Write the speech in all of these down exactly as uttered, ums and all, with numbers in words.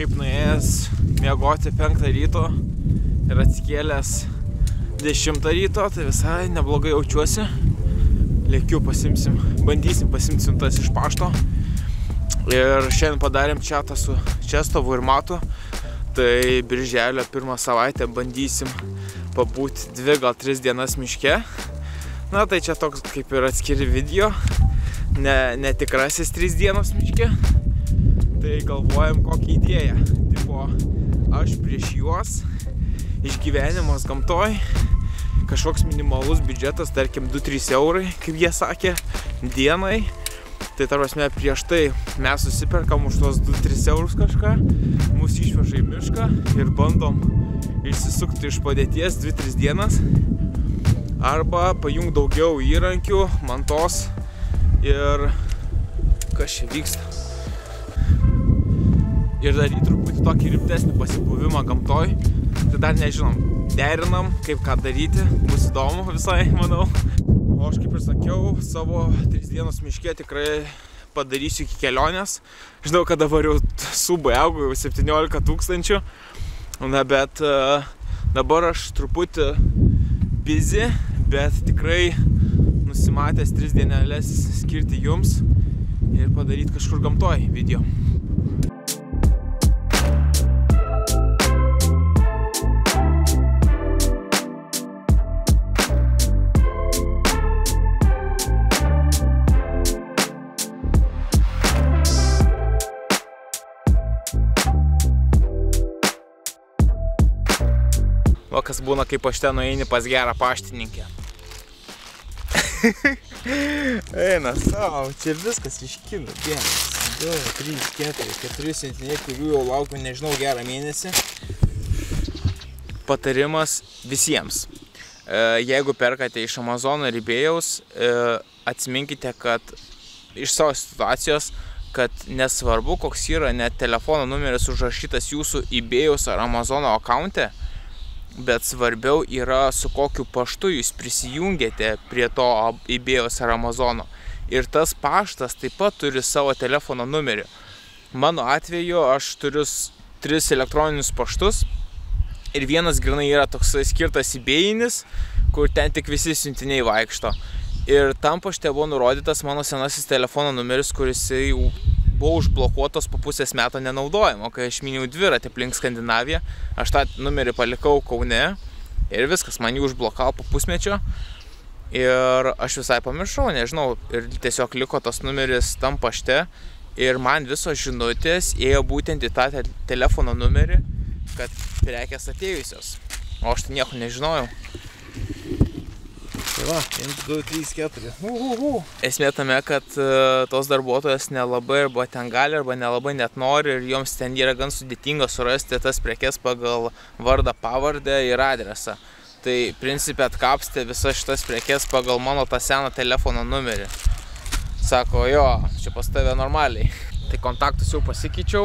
kažkaip nuėjęs miegoti penktą ryto ir atsikėlęs dešimtą ryto, tai visai neblogai jaučiuosi. Lėkiu pasimsim, bandysim pasimti siuntas iš pašto. Ir šiandien padarėm čatą su Čestovu ir Matu. Tai birželio pirmą savaitę bandysim pabūti dvi, gal tris dienas miške. Na, tai čia toks kaip ir atskiri video. Ne, netikrasis trys dienos miške. Tai galvojam kokią idėją. Tipo, aš prieš juos, išgyvenimas gamtoj, kažkoks minimalus biudžetas, tarkim du trys eurai, kaip jie sakė, dienai. Tai tarpasme prieš tai mes susiperkam už tos du tris eurus kažką, mus išveža į mišką ir bandom išsisukti iš padėties dvi tris dienas. Arba pajung daugiau įrankių, mantos ir kas čia vyksta. Ir daryti truputį tokį rimtesnį pasibuvimą gamtoj. Tai dar nežinom, derinam, kaip ką daryti, bus įdomu visai, manau. O aš kaip ir sakiau, savo tris dienos miške tikrai padarysiu iki kelionės. Žinau, kad dabar jau subai augu, jau septyniolika tūkstančių. Na, bet uh, dabar aš truputį busy, bet tikrai nusimatęs tris dienelės skirti jums ir padaryti kažkur gamtoj video. Va, kas būna, kaip aš ten nueini pas gerą paštininkę. Eina savo, čia viskas iškilo. Vienas, du, trys, keturi, keturi siuntiniai, kurių jau laukiu, nežinau, gerą mėnesį. Patarimas visiems. Jeigu perkate iš Amazono ir eBayaus, atsiminkite, kad iš savo situacijos, kad nesvarbu, koks yra net telefono numeris užrašytas jūsų eBayaus ar Amazono akaunte, bet svarbiau yra, su kokiu paštu jūs prisijungėte prie to eBayaus ar Amazono. Ir tas paštas taip pat turi savo telefono numerį. Mano atveju aš turiu tris elektroninius paštus ir vienas grynai yra toksai skirtas eBayinis, kur ten tik visi siuntiniai vaikšto. Ir tam pašte buvo nurodytas mano senasis telefono numeris, kuris jau buvo užblokuotos po pusės metų nenaudojimo. Kai aš miniau dviratį aplink Skandinaviją, aš tą numerį palikau Kaune ir viskas, man jį užblokavo po pusmečio. Ir aš visai pamiršau, nežinau, ir tiesiog liko tas numeris tam pašte. Ir man visos žinutės ėjo būtent į tą te telefono numerį, kad prekės atėjusios. O aš tai nieko nežinojau. Tai va, vienas, du, trys, keturi. Uhuhu. Esmė tame, kad uh, tos darbuotojas nelabai arba ten gali, arba nelabai net nori ir joms ten yra gan sudėtinga surasti tas prekes pagal vardą, pavardę ir adresą. Tai principe atkapstė visas šitas prekes pagal mano tą seną telefono numerį. Sako, jo, čia pas tave normaliai. Tai kontaktus jau pasikeičiau.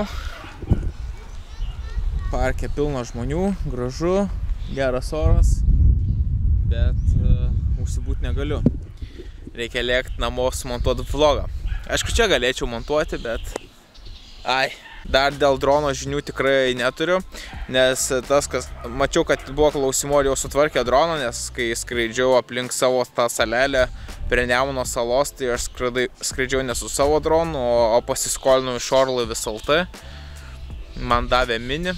Parke pilna žmonių, gražu, geras oras, bet uh, užsibūt negaliu. Reikia lėkti namo sumontuoti vlogą. Aišku, čia galėčiau montuoti, bet ai, dar dėl drono žinių tikrai neturiu, nes tas, kas mačiau, kad buvo klausimų, ar jau sutvarkė droną, nes kai skraidžiau aplink savo tą salelę prie Nemuno salos, tai aš skraidžiau ne su savo dronu, o pasiskolinau iš Orlaivis taškas lt. Man davė mini,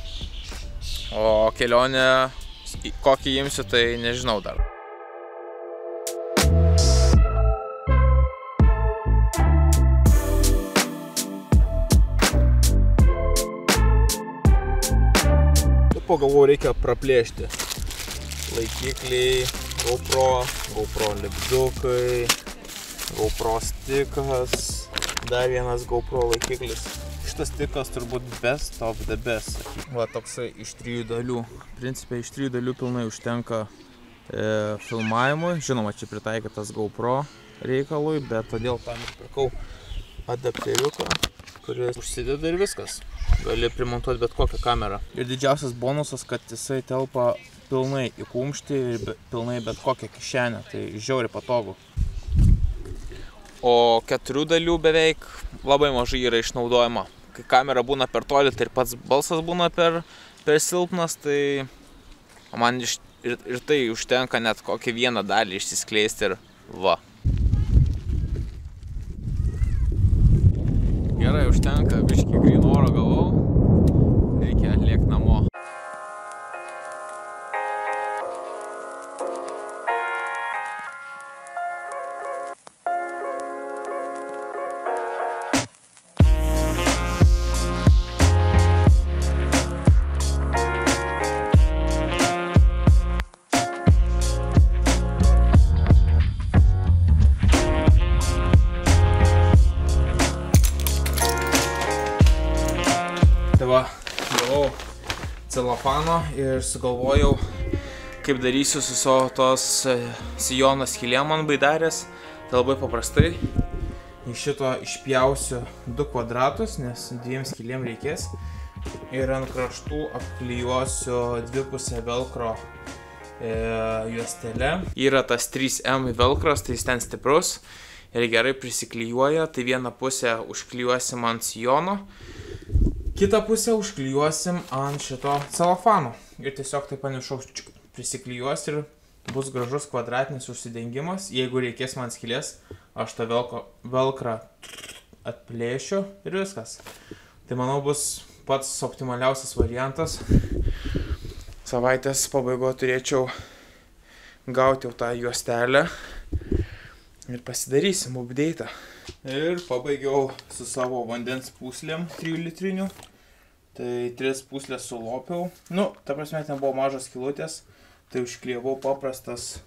o kelionę kokį imsiu, tai nežinau dar. Pagalvojau, reikia praplėšti laikikliai, GoPro, GoPro lipdukai, GoPro stikas, dar vienas GoPro laikiklis. Šitas stikas turbūt best of the best. Va, toksai iš trijų dalių. Principe iš trijų dalių pilnai užtenka e, filmavimui. Žinoma, čia pritaikytas GoPro reikalui, bet todėl tam ir pirkau adapteriuką, kuris užsideda ir viskas. Gali primontuoti bet kokią kamerą. Ir didžiausias bonusas, kad jisai telpa pilnai į kumštį ir be, pilnai bet kokią kišenę. Tai žiauriai patogu. O keturių dalių beveik labai mažai yra išnaudojama. kai kamera būna per toli, tai ir pats balsas būna per, per silpnas, tai man iš, ir, ir tai užtenka net kokį vieną dalį išsiskleisti ir va. Gerai, užtenka, biškį gryno oro gavau, reikia lėkt namo. Tai va, gavau celofano ir sugalvojau, kaip darysiu su savo tos sijono skylėm ant baidarės. Tai labai paprastai. Iš šito išpjausiu du kvadratus, nes dviem skylėm reikės. Ir ant kraštų apklijuosiu dvipusę velcro e, juostelę. Yra tas trys M velcros, tai jis ten stiprus ir gerai prisiklijuoja. Tai vieną pusę užklijuosim ant sijono. Kitą pusę užklijuosim ant šito celofano. Ir tiesiog taip panišaus prisiklijuos ir bus gražus kvadratinis užsidengimas. Jeigu reikės man skylės, aš tą velcrą atplėšiu ir viskas. Tai manau bus pats optimaliausias variantas. Savaitės pabaigoje turėčiau gauti jau tą juostelę ir pasidarysim update'ą. Ir pabaigiau su savo vandens pūslėm trijų litrinių. Tai tris pūslės sulopiau. Nu, ta prasme, ten buvo mažos skylutės. Tai užklijavau paprastas.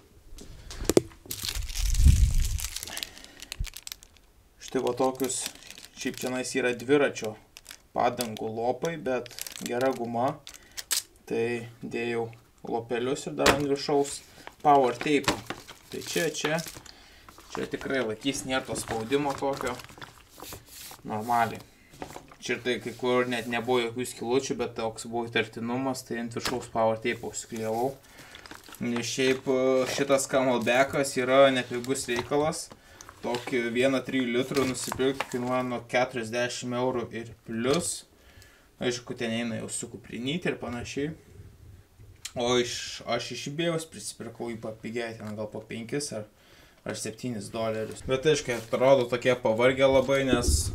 Štai va tokius, šiaip čianais yra dviračio padangų lopai, bet gera guma. Tai dėjau lopelius ir dar ant viršaus power tape. Tai čia, čia. Čia tikrai laikys, nėra to spaudimo tokio. Normaliai. Čia tai kai kur net nebuvo jokių skylučių, bet toks buvo įtartinumas, tai ant viršaus power tape užsiklijavau. Nes šiaip šitas camelbackas yra nepigus reikalas. Tokį vieną trijų litrų nusipirkti kainuoja nuo keturiasdešimt eurų ir plius. Aišku, ten eina jau su kuprinytė ir panašiai. O iš, aš iš eBay'aus prisipirkau jį papigiai, ten gal po penkis ar ar septynis dolerius. Bet aiškiai, atrodo tokie pavargę labai, nes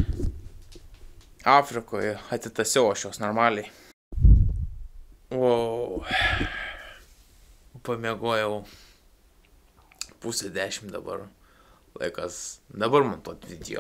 Afrikoje atitasiau aš jos normaliai. Wow. Pamiegojau pusę dešimt dabar. Laikas dabar montuoti video.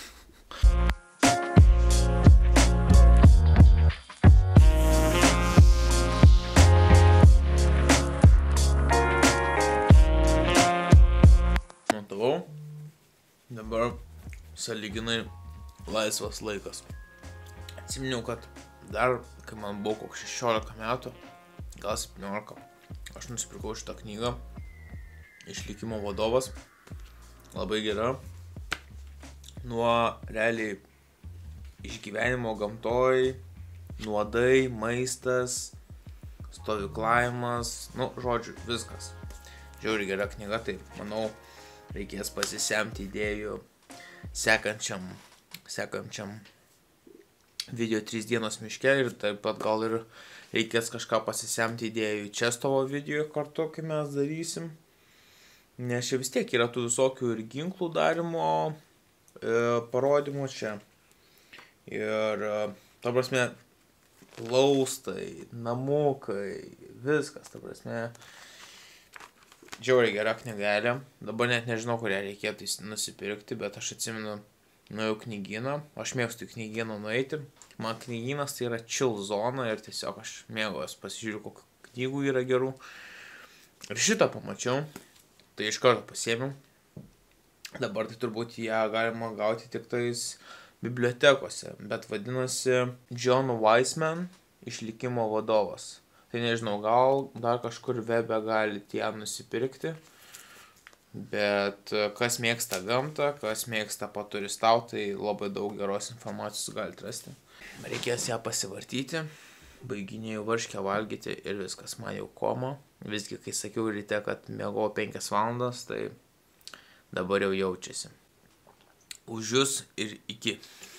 Dabar sąlyginai laisvas laikas. Atsiminiau, kad dar, kai man buvo koks šešiolika metų, gal septyniolika, aš nusipirkau šitą knygą Išlikimo vadovas. Labai gera. Nuo realiai išgyvenimo gamtoj, nuodai, maistas, stovyklavimas, nu, žodžiu, viskas. Žiauriai gera knyga, tai manau, reikės pasisemti idėjų sekančiam, sekančiam video trys dienos miške ir taip pat gal ir reikės kažką pasisemti idėjų Čestovo video kartu, kai mes darysim. Nes čia vis tiek yra tų visokių ir ginklų darimo e, parodymų čia. Ir, e, ta prasme, laustai, namukai, viskas, ta prasme. Žiauriai gera knygelė. Dabar net nežinau, kurią reikėtų nusipirkti, bet aš atsimenu, nuėjau knygyną. Aš mėgstu į knygyną nueiti. Man knygynas tai yra chill zona ir tiesiog aš mėgaujuos, pasižiūriu, kokių knygų yra gerų. Ir šitą pamačiau, tai iš karto pasiėmiau. Dabar tai turbūt ją galima gauti tik tais bibliotekose, bet vadinasi John Weisman Išlikimo vadovas. Tai nežinau, gal dar kažkur webe galite ją nusipirkti, bet kas mėgsta gamtą, kas mėgsta paturistauti, tai labai daug geros informacijos galite rasti. Reikės ją pasivartyti, baiginėjau varškę valgyti ir viskas, man jau koma. Visgi, kai sakiau ryte, kad miegojau penkias valandas, tai dabar jau jaučiasi. Už jus ir iki.